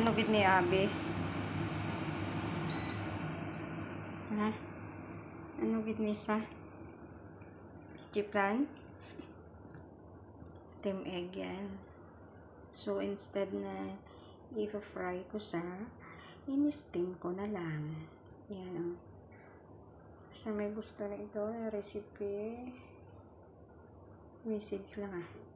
Ano gid ni Abi? Ha? Ano gid ni sa? Chiplan? Steam egg yan. So, instead na i-fry ko siya, in-steam ko na lang. Yan o. Sa may gusto na ito na recipe, message lang